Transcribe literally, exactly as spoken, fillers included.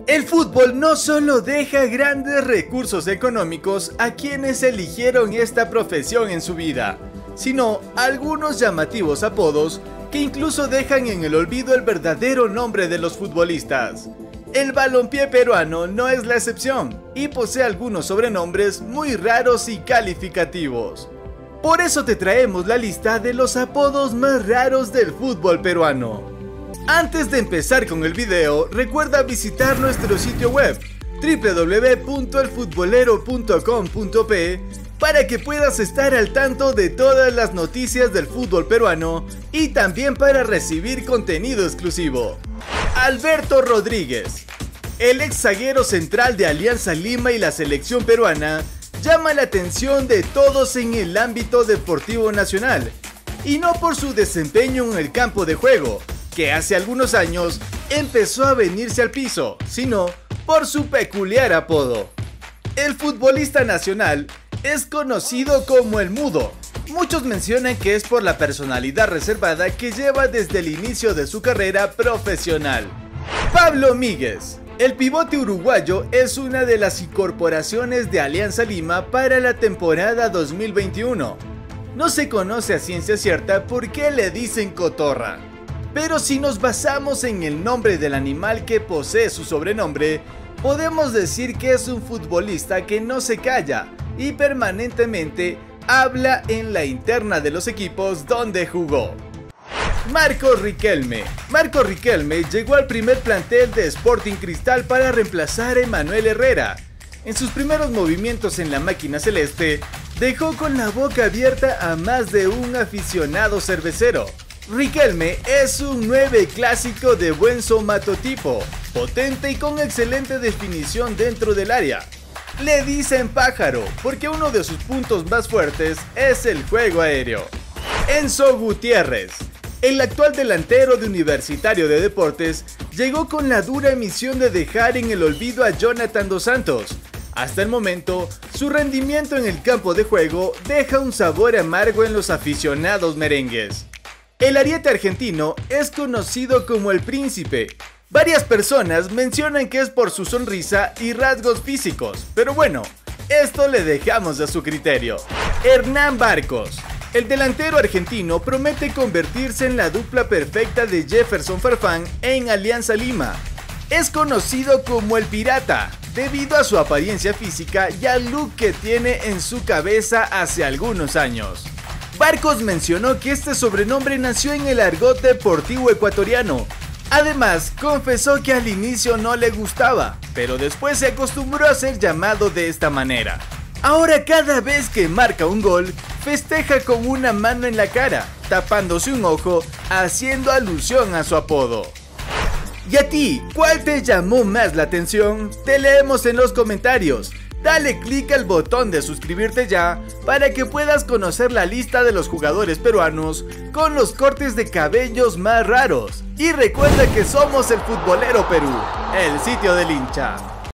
El fútbol no solo deja grandes recursos económicos a quienes eligieron esta profesión en su vida, sino algunos llamativos apodos que incluso dejan en el olvido el verdadero nombre de los futbolistas. El balompié peruano no es la excepción y posee algunos sobrenombres muy raros y calificativos. Por eso te traemos la lista de los apodos más raros del fútbol peruano. Antes de empezar con el video, recuerda visitar nuestro sitio web doble u doble u doble u punto el futbolero punto com punto pe para que puedas estar al tanto de todas las noticias del fútbol peruano y también para recibir contenido exclusivo. Alberto Rodríguez, el ex zaguero central de Alianza Lima y la selección peruana, llama la atención de todos en el ámbito deportivo nacional, y no por su desempeño en el campo de juego, que hace algunos años empezó a venirse al piso, sino por su peculiar apodo. El futbolista nacional es conocido como el Mudo. Muchos mencionan que es por la personalidad reservada que lleva desde el inicio de su carrera profesional. Pablo Míguez, el pivote uruguayo, es una de las incorporaciones de Alianza Lima para la temporada dos mil veintiuno. No se conoce a ciencia cierta por qué le dicen cotorra, pero si nos basamos en el nombre del animal que posee su sobrenombre, podemos decir que es un futbolista que no se calla y permanentemente habla en la interna de los equipos donde jugó. Marco Riquelme. Marco Riquelme llegó al primer plantel de Sporting Cristal para reemplazar a Emanuel Herrera. En sus primeros movimientos en la máquina celeste, dejó con la boca abierta a más de un aficionado cervecero. Riquelme es un nueve clásico de buen somatotipo, potente y con excelente definición dentro del área. Le dicen pájaro porque uno de sus puntos más fuertes es el juego aéreo. Enzo Gutiérrez, el actual delantero de Universitario de Deportes, llegó con la dura misión de dejar en el olvido a Jonathan dos Santos. Hasta el momento, su rendimiento en el campo de juego deja un sabor amargo en los aficionados merengues. El ariete argentino es conocido como el Príncipe. Varias personas mencionan que es por su sonrisa y rasgos físicos, pero bueno, esto le dejamos a su criterio. Hernán Barcos, el delantero argentino, promete convertirse en la dupla perfecta de Jefferson Farfán en Alianza Lima. Es conocido como el Pirata, debido a su apariencia física y al look que tiene en su cabeza hace algunos años. Barcos mencionó que este sobrenombre nació en el argot deportivo ecuatoriano. Además, confesó que al inicio no le gustaba, pero después se acostumbró a ser llamado de esta manera. Ahora cada vez que marca un gol, festeja con una mano en la cara, tapándose un ojo, haciendo alusión a su apodo. ¿Y a ti, cuál te llamó más la atención? Te leemos en los comentarios. Dale clic al botón de suscribirte ya para que puedas conocer la lista de los jugadores peruanos con los cortes de cabellos más raros. Y recuerda que somos el Futbolero Perú, el sitio del hincha.